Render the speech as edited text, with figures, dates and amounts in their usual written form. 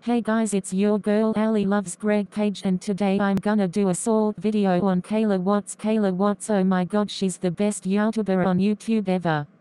Hey guys, it's your girl Ali loves Greg Page, and today I'm gonna do a Saulte video on Kayla Watts. Kayla Watts, oh my god, she's the best YouTuber on YouTube ever.